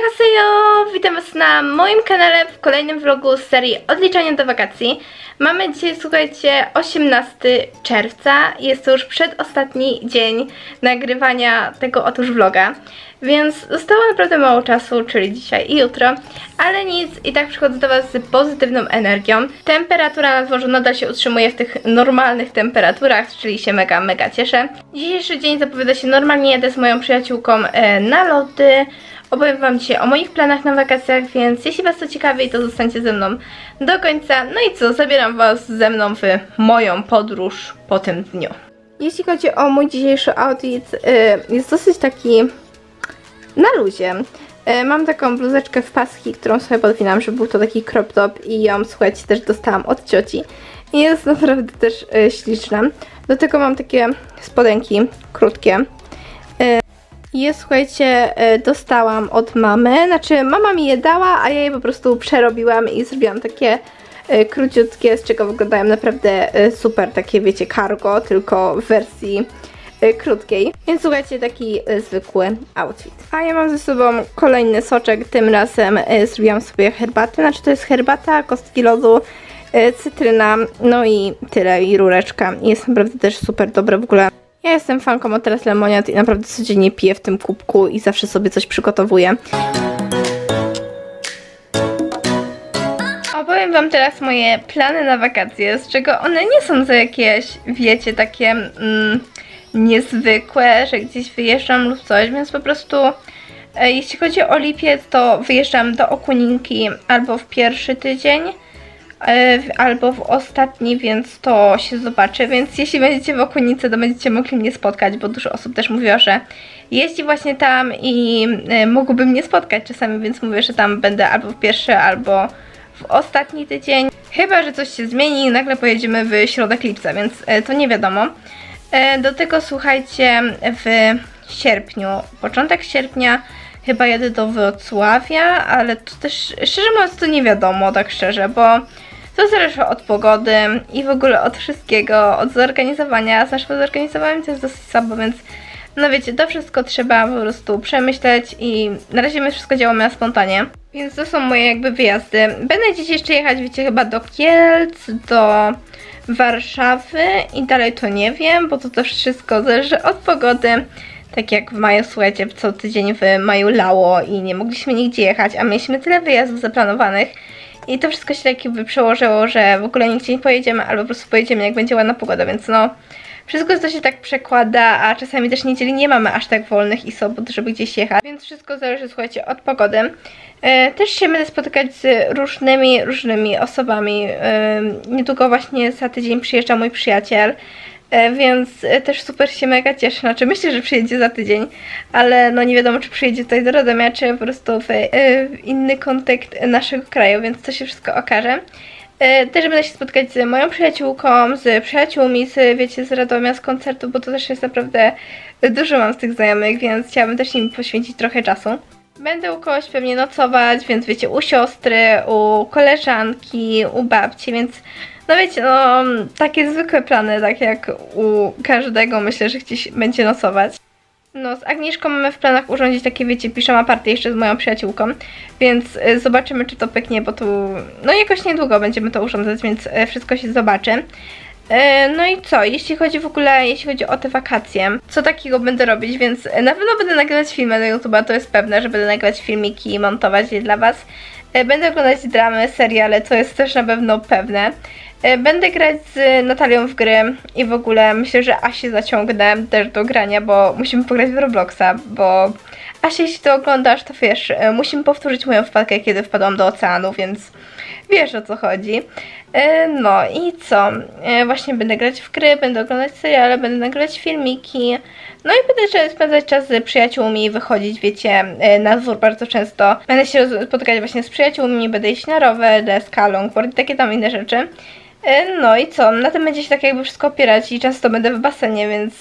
Annyeonghaseyo! Witam Was na moim kanale w kolejnym vlogu z serii Odliczania do wakacji. Mamy dzisiaj, słuchajcie, 18 czerwca. Jest to już przedostatni dzień nagrywania tego otóż vloga. Więc zostało naprawdę mało czasu, czyli dzisiaj i jutro. Ale nic, i tak przychodzę do Was z pozytywną energią. Temperatura na dworzu nadal się utrzymuje w tych normalnych temperaturach, czyli się mega cieszę. Dzisiejszy dzień zapowiada się normalnie, jadę z moją przyjaciółką na lody. Opowiem Wam dzisiaj o moich planach na wakacjach, więc jeśli Was to ciekawi, to zostańcie ze mną do końca. No i co, zabieram Was ze mną w moją podróż po tym dniu. Jeśli chodzi o mój dzisiejszy outfit, jest dosyć taki na luzie. Mam taką bluzeczkę w paski, którą sobie podwinam, żeby był to taki crop top i ją, słuchajcie, też dostałam od cioci. I jest naprawdę też śliczna. Do tego mam takie spodenki krótkie. Je, słuchajcie, dostałam od mamy, znaczy mama mi je dała, a ja je po prostu przerobiłam i zrobiłam takie króciutkie, z czego wyglądają naprawdę super, takie wiecie, cargo, tylko w wersji krótkiej. Więc słuchajcie, taki zwykły outfit. A ja mam ze sobą kolejny soczek, tym razem zrobiłam sobie herbatę, znaczy to jest herbata, kostki lodu, cytryna, no i tyle, i rureczka. Jest naprawdę też super dobre w ogóle. Ja jestem fanką o teraz lemoniad i naprawdę codziennie piję w tym kubku i zawsze sobie coś przygotowuję. Opowiem Wam teraz moje plany na wakacje, z czego one nie są za jakieś, wiecie, takie niezwykłe, że gdzieś wyjeżdżam lub coś, więc po prostu jeśli chodzi o lipiec, to wyjeżdżam do Okuninki albo w pierwszy tydzień, albo w ostatni, więc to się zobaczy. Więc jeśli będziecie w Okunicy, to będziecie mogli mnie spotkać, bo dużo osób też mówiło, że jeździ właśnie tam i mogłoby mnie spotkać czasami, więc mówię, że tam będę albo w pierwszy, albo w ostatni tydzień. Chyba że coś się zmieni i nagle pojedziemy w środek lipca, więc to nie wiadomo. Do tego, słuchajcie, w sierpniu, początek sierpnia chyba jadę do Wrocławia, ale to też, szczerze mówiąc, to nie wiadomo, tak szczerze, bo to zależy od pogody i w ogóle od wszystkiego, od zorganizowania. Z naszym zorganizowaniem to jest dosyć słabo, więc no wiecie, to wszystko trzeba po prostu przemyśleć i na razie my wszystko działamy na spontanie. Więc to są moje jakby wyjazdy. Będę dziś jeszcze jechać, wiecie, chyba do Kielc, do Warszawy i dalej to nie wiem, bo to też wszystko zależy od pogody. Tak jak w maju, słuchajcie, co tydzień w maju lało i nie mogliśmy nigdzie jechać, a mieliśmy tyle wyjazdów zaplanowanych i to wszystko się tak jakby przełożyło, że w ogóle nigdzie nie pojedziemy, albo po prostu pojedziemy, jak będzie ładna pogoda, więc no wszystko to się tak przekłada, a czasami też niedzieli nie mamy aż tak wolnych i sobot, żeby gdzieś jechać, więc wszystko zależy, słuchajcie, od pogody. Też się będę spotykać z różnymi osobami. Niedługo właśnie za tydzień przyjeżdża mój przyjaciel, więc też super się mega cieszę, znaczy myślę, że przyjedzie za tydzień, ale no nie wiadomo, czy przyjedzie tutaj do Radomia, czy po prostu w inny kontekst naszego kraju, więc to się wszystko okaże. Też będę się spotkać z moją przyjaciółką, z przyjaciółmi, wiecie, z Radomia, z koncertu, bo to też jest naprawdę dużo mam z tych znajomych, więc chciałabym też im poświęcić trochę czasu. Będę u kogoś pewnie nocować, więc wiecie, u siostry, u koleżanki, u babci, więc no wiecie, no takie zwykłe plany, tak jak u każdego, myślę, że gdzieś będzie nocować. No, z Agnieszką mamy w planach urządzić takie, wiecie, piżama party jeszcze z moją przyjaciółką, więc zobaczymy, czy to pyknie, bo tu, no jakoś niedługo będziemy to urządzać, więc wszystko się zobaczy. No i co, jeśli chodzi o te wakacje, co takiego będę robić, więc na pewno będę nagrywać filmy do YouTube'a, to jest pewne, że będę nagrywać filmiki i montować je dla Was. Będę oglądać dramy, seriale, co jest też na pewno pewne. Będę grać z Natalią w gry i w ogóle myślę, że Asię zaciągnę też do grania, bo musimy pograć w Robloxa, bo Asia, jeśli to oglądasz, to wiesz, musimy powtórzyć moją wpadkę, kiedy wpadłam do oceanu, więc wiesz, o co chodzi. No i co? Właśnie będę grać w gry, będę oglądać seriale, będę nagrywać filmiki, no i będę spędzać czas z przyjaciółmi, wychodzić, wiecie, na dwór bardzo często. Będę się spotykać właśnie z przyjaciółmi, będę iść na rower, deska, longboard i takie tam inne rzeczy. No i co? Na tym będzie się tak jakby wszystko opierać i często będę w basenie, więc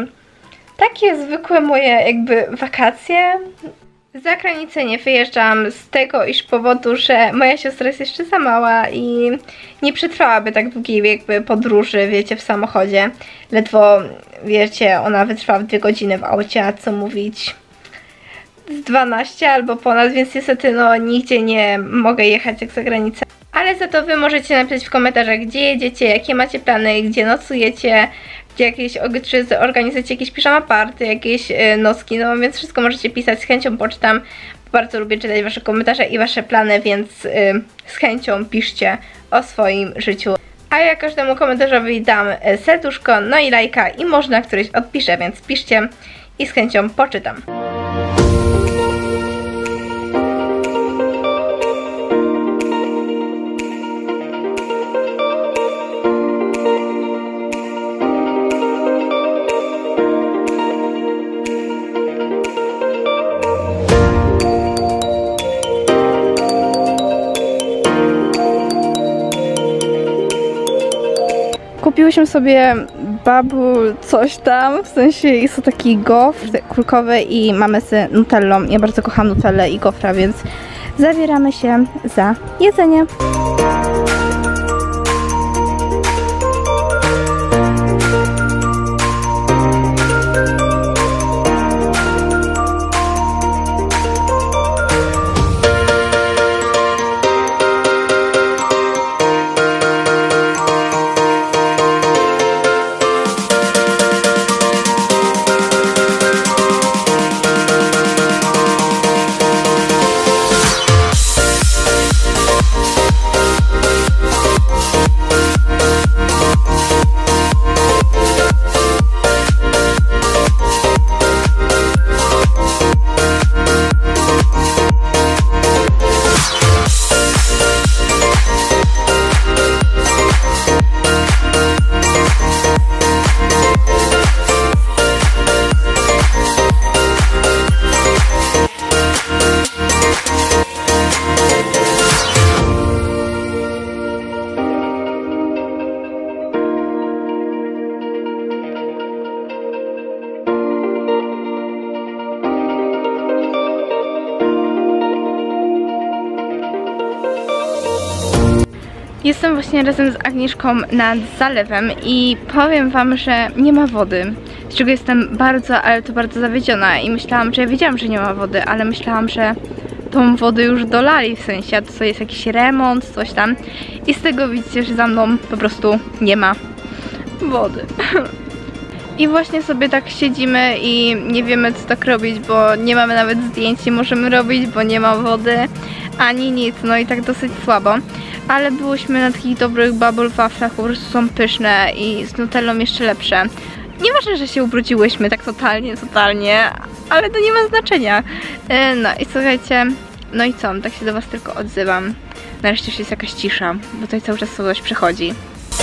takie zwykłe moje jakby wakacje. Za granicę nie wyjeżdżam z tego iż powodu, że moja siostra jest jeszcze za mała i nie przetrwałaby tak długiej jakby podróży, wiecie, w samochodzie. Ledwo, wiecie, ona wytrwała 2 godziny w aucie, a co mówić, z 12 albo ponad, więc niestety no nigdzie nie mogę jechać jak za granicę. Ale za to wy możecie napisać w komentarzach, gdzie jedziecie, jakie macie plany, gdzie nocujecie, gdzie jakieś, czy zorganizujecie jakieś piżama party, jakieś nocki, no więc wszystko możecie pisać, z chęcią poczytam. Bardzo lubię czytać wasze komentarze i wasze plany, więc z chęcią piszcie o swoim życiu. A ja każdemu komentarzowi dam serduszko, no i lajka i można któryś odpiszę, więc piszcie i z chęcią poczytam. Kupiłyśmy sobie bubble coś tam, w sensie jest to taki gofr kulkowy i mamy z nutellą. Ja bardzo kocham nutellę i gofra, więc zabieramy się za jedzenie. Jestem właśnie razem z Agnieszką nad zalewem i powiem wam, że nie ma wody, z czego jestem bardzo, ale to bardzo zawiedziona i myślałam, że ja wiedziałam, że nie ma wody, ale myślałam, że tą wodę już dolali, w sensie, a to jest jakiś remont, coś tam i z tego widzicie, że za mną po prostu nie ma wody. I właśnie sobie tak siedzimy i nie wiemy co tak robić, bo nie mamy nawet zdjęć, nie możemy robić, bo nie ma wody, ani nic, no i tak dosyć słabo. Ale byłyśmy na takich dobrych bubble waflach, po prostu są pyszne i z nutellą jeszcze lepsze. Nieważne, że się ubrudziłyśmy tak totalnie, ale to nie ma znaczenia. No i słuchajcie, no i co, tak się do was tylko odzywam. Nareszcie już jest jakaś cisza, bo tutaj cały czas coś przychodzi.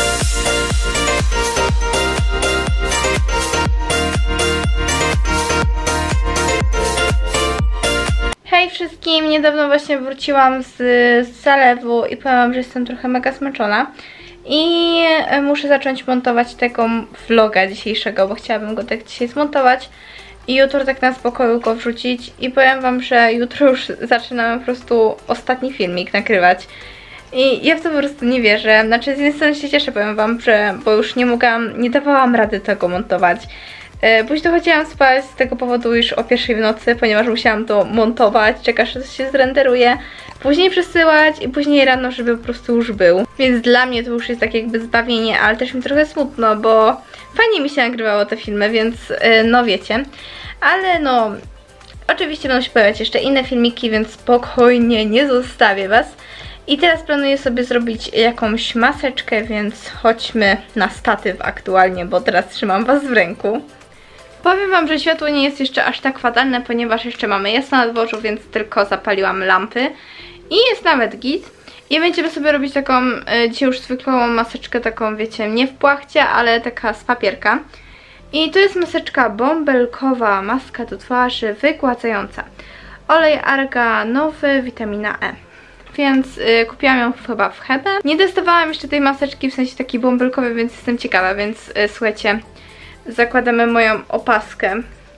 Hej wszystkim, niedawno właśnie wróciłam z zalewu i powiem wam, że jestem trochę mega zmęczona i muszę zacząć montować tego vloga dzisiejszego, bo chciałabym go tak dzisiaj zmontować i jutro tak na spokoju go wrzucić i powiem wam, że jutro już zaczynamy po prostu ostatni filmik nagrywać i ja w to po prostu nie wierzę. Znaczy z jednej strony się cieszę, powiem wam, że bo już nie dawałam rady tego montować. Później chodziłam spać z tego powodu już o 1 w nocy, ponieważ musiałam to montować, czekać, że to się zrenderuje, później przesyłać i później rano, żeby po prostu już był. Więc dla mnie to już jest tak jakby zbawienie, ale też mi trochę smutno, bo fajnie mi się nagrywało te filmy, więc no wiecie. Ale no, oczywiście będą się pojawiać jeszcze inne filmiki, więc spokojnie nie zostawię was. I teraz planuję sobie zrobić jakąś maseczkę, więc chodźmy na statyw aktualnie, bo teraz trzymam was w ręku. Powiem wam, że światło nie jest jeszcze aż tak fatalne, ponieważ jeszcze mamy jasno na dworzu, więc tylko zapaliłam lampy. I jest nawet git. I będziemy sobie robić taką dzisiaj już zwykłą maseczkę, taką wiecie, nie w płachcie, ale taka z papierka. I to jest maseczka bąbelkowa, maska do twarzy, wygładzająca. Olej arganowy, witamina E. Więc kupiłam ją chyba w Hebe. Nie testowałam jeszcze tej maseczki, w sensie takiej bąbelkowej, więc jestem ciekawa, więc słuchajcie, zakładamy moją opaskę.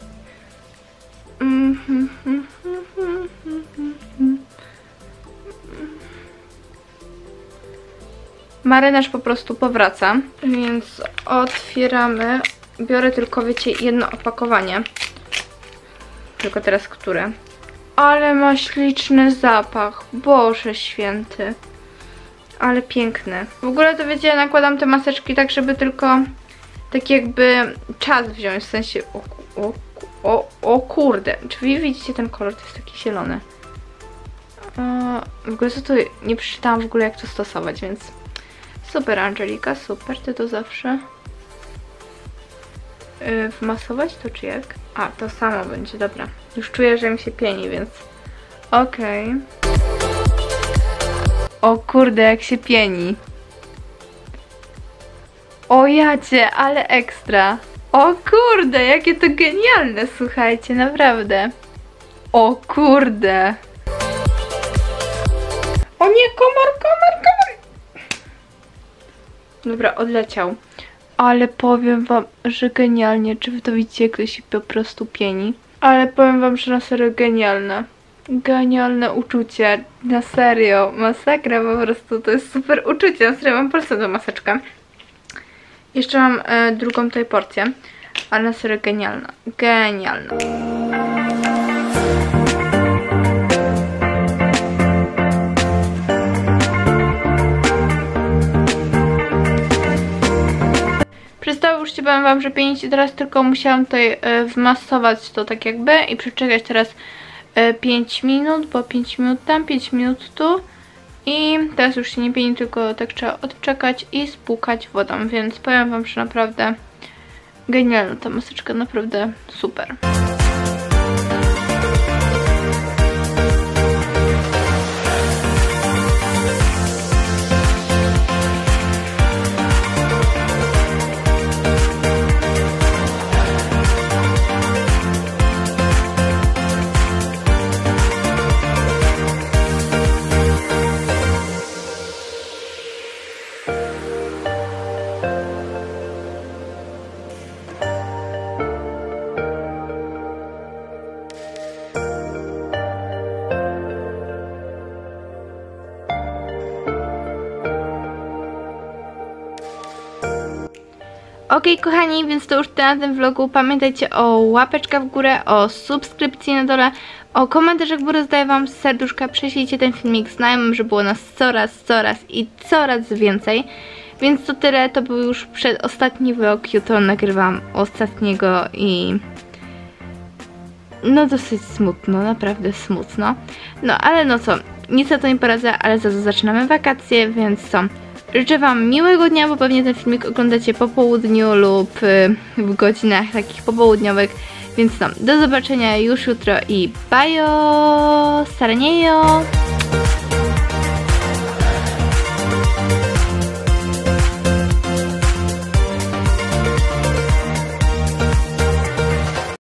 Marynarz po prostu powraca, więc otwieramy. Biorę tylko, wiecie, jedno opakowanie. Tylko teraz które? Ale ma śliczny zapach. Boże święty. Ale piękny. W ogóle to wiecie, ja nakładam te maseczki tak, żeby tylko tak jakby czas wziąć. W sensie... O kurde. Czy wy widzicie ten kolor? To jest taki zielony. W ogóle co to... Nie przeczytałam w ogóle jak to stosować, więc... Super Angelika, super. Ty to zawsze... Wmasować to czy jak? A, to samo będzie, dobra. Już czuję, że mi się pieni, więc... Okej. O kurde, jak się pieni. O jacie, ale ekstra. O kurde, jakie to genialne, słuchajcie, naprawdę. O kurde. O nie, komar. Dobra, odleciał. Ale powiem wam, że genialnie. Czy wy to widzicie, jak to się po prostu pieni? Ale powiem wam, że na serio genialne. Genialne uczucie. Na serio. Masakra po prostu. To jest super uczucie. Na serio mam po prostu tą maseczkę. Jeszcze mam drugą tutaj porcję. Ale na serio genialna. Genialna. Przestało już się powiem wam, że pienić i teraz tylko musiałam tutaj wmasować to tak jakby i przeczekać teraz 5 minut, bo 5 minut tam, 5 minut tu i teraz już się nie pieni, tylko tak trzeba odczekać i spłukać wodą, więc powiem wam, że naprawdę genialna ta maseczka, naprawdę super. Okej, kochani, więc to już tyle na tym vlogu. Pamiętajcie o łapeczkach w górę, o subskrypcji na dole, o komentarzach, bo rozdaję wam serduszka. Prześlijcie ten filmik znajomym, żeby było nas coraz więcej. Więc to tyle, to był już przedostatni vlog. Jutro nagrywam ostatniego i... no dosyć smutno, naprawdę smutno. No ale no co, nic na to nie poradzę, ale za to zaczynamy wakacje, więc co? Życzę wam miłego dnia, bo pewnie ten filmik oglądacie po południu lub w godzinach takich popołudniowych. Więc no, do zobaczenia już jutro i bajo, sarniejo!